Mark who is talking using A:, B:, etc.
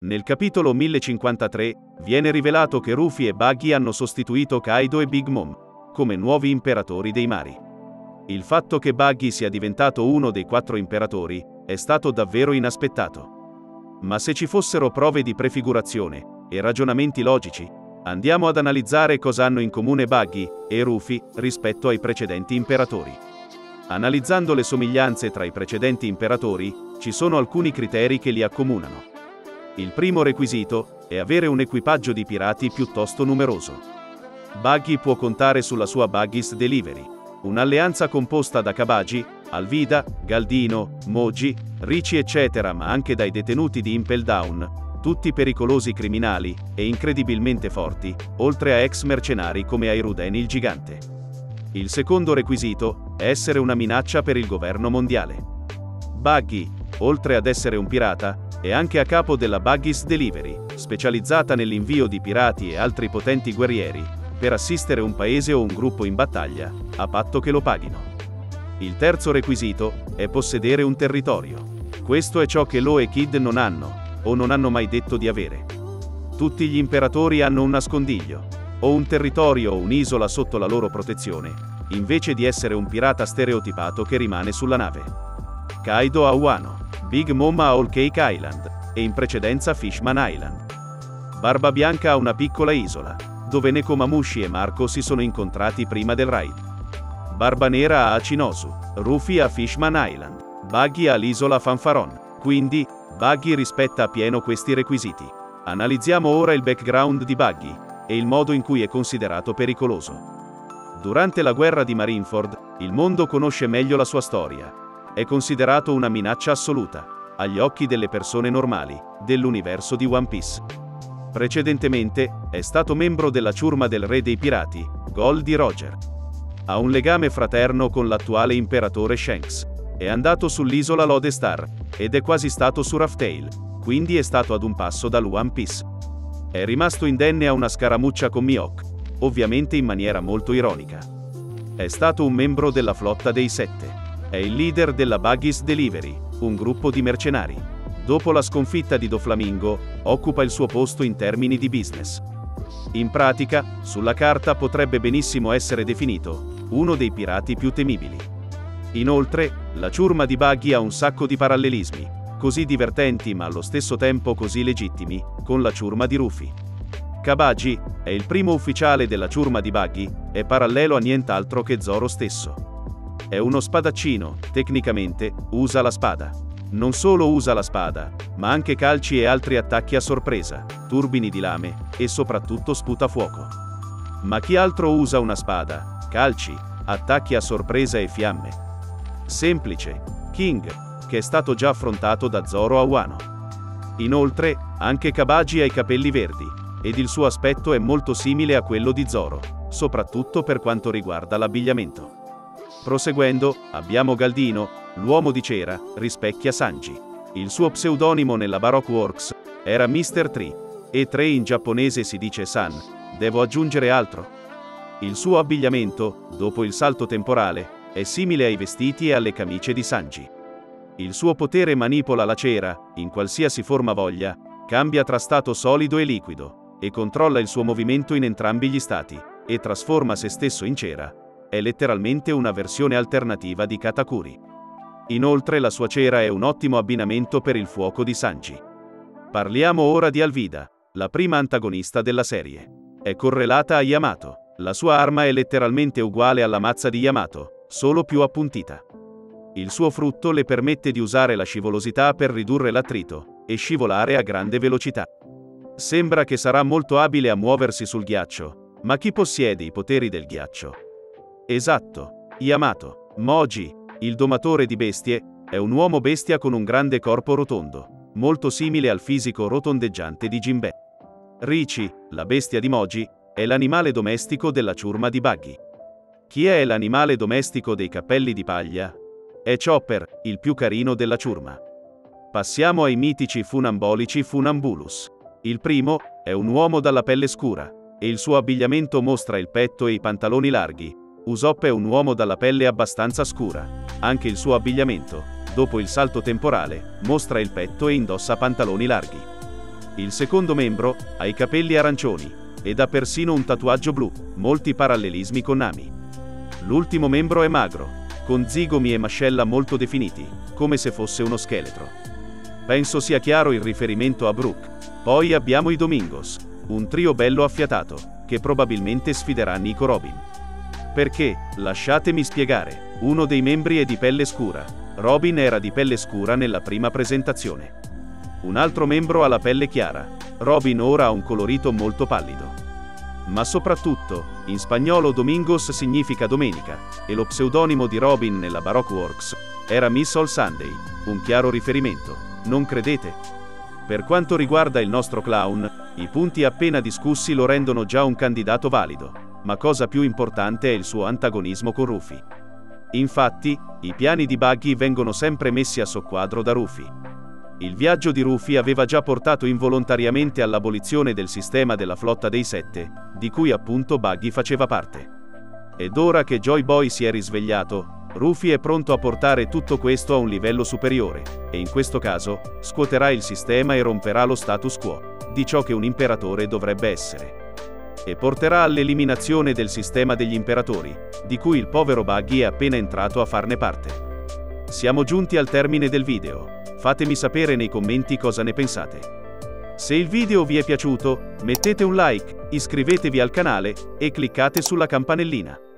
A: Nel capitolo 1053, viene rivelato che Rufy e Buggy hanno sostituito Kaido e Big Mom come nuovi imperatori dei mari. Il fatto che Buggy sia diventato uno dei 4 imperatori è stato davvero inaspettato. Ma se ci fossero prove di prefigurazione e ragionamenti logici, andiamo ad analizzare cosa hanno in comune Buggy e Rufy rispetto ai precedenti imperatori. Analizzando le somiglianze tra i precedenti imperatori, ci sono alcuni criteri che li accomunano. Il primo requisito è avere un equipaggio di pirati piuttosto numeroso. Buggy può contare sulla sua Buggy's Delivery, un'alleanza composta da Cabaji, Alvida, Galdino, Moji, Ricci eccetera, ma anche dai detenuti di Impel Down, tutti pericolosi criminali e incredibilmente forti, oltre a ex mercenari come Airuden il gigante. Il secondo requisito è essere una minaccia per il governo mondiale. Buggy, oltre ad essere un pirata, è anche a capo della Buggy's Delivery, specializzata nell'invio di pirati e altri potenti guerrieri, per assistere un paese o un gruppo in battaglia, a patto che lo paghino. Il terzo requisito è possedere un territorio. Questo è ciò che Law e Kid non hanno, o non hanno mai detto di avere. Tutti gli imperatori hanno un nascondiglio, o un territorio o un'isola sotto la loro protezione, invece di essere un pirata stereotipato che rimane sulla nave. Kaido ha Wano, Big Mom ha Whole Cake Island, e in precedenza Fishman Island. Barba Bianca ha una piccola isola, dove Nekomamushi e Marco si sono incontrati prima del raid. Barba Nera ha Achinosu, Rufy ha Fishman Island, Buggy ha l'isola Fanfaron, quindi Buggy rispetta appieno questi requisiti. Analizziamo ora il background di Buggy e il modo in cui è considerato pericoloso. Durante la guerra di Marineford, il mondo conosce meglio la sua storia. È considerato una minaccia assoluta, agli occhi delle persone normali, dell'universo di One Piece. Precedentemente, è stato membro della ciurma del re dei pirati, Goldie Roger. Ha un legame fraterno con l'attuale imperatore Shanks. È andato sull'isola Lodestar, ed è quasi stato su Raftail, quindi è stato ad un passo dal One Piece. È rimasto indenne a una scaramuccia con Mihawk, ovviamente in maniera molto ironica. È stato un membro della flotta dei 7. È il leader della Buggy's Delivery, un gruppo di mercenari. Dopo la sconfitta di Doflamingo, occupa il suo posto in termini di business. In pratica, sulla carta potrebbe benissimo essere definito uno dei pirati più temibili. Inoltre, la ciurma di Buggy ha un sacco di parallelismi, così divertenti ma allo stesso tempo così legittimi, con la ciurma di Rufy. Cabaji è il primo ufficiale della ciurma di Buggy, è parallelo a nient'altro che Zoro stesso. È uno spadaccino, tecnicamente, usa la spada. Non solo usa la spada, ma anche calci e altri attacchi a sorpresa, turbini di lame, e soprattutto sputa fuoco. Ma chi altro usa una spada, calci, attacchi a sorpresa e fiamme? Semplice, King, che è stato già affrontato da Zoro a Wano. Inoltre, anche Cabaji ha i capelli verdi, ed il suo aspetto è molto simile a quello di Zoro, soprattutto per quanto riguarda l'abbigliamento. Proseguendo, abbiamo Galdino, l'uomo di cera, rispecchia Sanji. Il suo pseudonimo nella Baroque Works era Mr. Tree, e 3 in giapponese si dice San. Devo aggiungere altro? Il suo abbigliamento, dopo il salto temporale, è simile ai vestiti e alle camicie di Sanji. Il suo potere manipola la cera, in qualsiasi forma voglia, cambia tra stato solido e liquido, e controlla il suo movimento in entrambi gli stati, e trasforma se stesso in cera. È letteralmente una versione alternativa di Katakuri. Inoltre la sua cera è un ottimo abbinamento per il fuoco di Sanji. Parliamo ora di Alvida, la prima antagonista della serie. È correlata a Yamato. La sua arma è letteralmente uguale alla mazza di Yamato, solo più appuntita. Il suo frutto le permette di usare la scivolosità per ridurre l'attrito e scivolare a grande velocità. Sembra che sarà molto abile a muoversi sul ghiaccio, ma chi possiede i poteri del ghiaccio? Esatto, Yamato. Moji, il domatore di bestie, è un uomo bestia con un grande corpo rotondo, molto simile al fisico rotondeggiante di Jinbe. Ricci, la bestia di Moji, è l'animale domestico della ciurma di Buggy. Chi è l'animale domestico dei cappelli di paglia? È Chopper, il più carino della ciurma. Passiamo ai mitici funambolici Funambulus. Il primo è un uomo dalla pelle scura, e il suo abbigliamento mostra il petto e i pantaloni larghi. Usopp è un uomo dalla pelle abbastanza scura. Anche il suo abbigliamento, dopo il salto temporale, mostra il petto e indossa pantaloni larghi. Il secondo membro ha i capelli arancioni ed ha persino un tatuaggio blu, molti parallelismi con Nami. L'ultimo membro è magro, con zigomi e mascella molto definiti, come se fosse uno scheletro. Penso sia chiaro il riferimento a Brook. Poi abbiamo i Domingos, un trio bello affiatato, che probabilmente sfiderà Nico Robin. Perché, lasciatemi spiegare, uno dei membri è di pelle scura. Robin era di pelle scura nella prima presentazione. Un altro membro ha la pelle chiara. Robin ora ha un colorito molto pallido. Ma soprattutto, in spagnolo Domingos significa domenica, e lo pseudonimo di Robin nella Baroque Works era Miss All Sunday, un chiaro riferimento, non credete? Per quanto riguarda il nostro clown, i punti appena discussi lo rendono già un candidato valido, ma cosa più importante è il suo antagonismo con Rufy. Infatti, i piani di Buggy vengono sempre messi a soqquadro da Rufy. Il viaggio di Rufy aveva già portato involontariamente all'abolizione del sistema della flotta dei 7, di cui appunto Buggy faceva parte. Ed ora che Joy Boy si è risvegliato, Rufy è pronto a portare tutto questo a un livello superiore, e in questo caso, scuoterà il sistema e romperà lo status quo, di ciò che un imperatore dovrebbe essere. E porterà all'eliminazione del sistema degli imperatori, di cui il povero Buggy è appena entrato a farne parte. Siamo giunti al termine del video. Fatemi sapere nei commenti cosa ne pensate. Se il video vi è piaciuto, mettete un like, iscrivetevi al canale e cliccate sulla campanellina.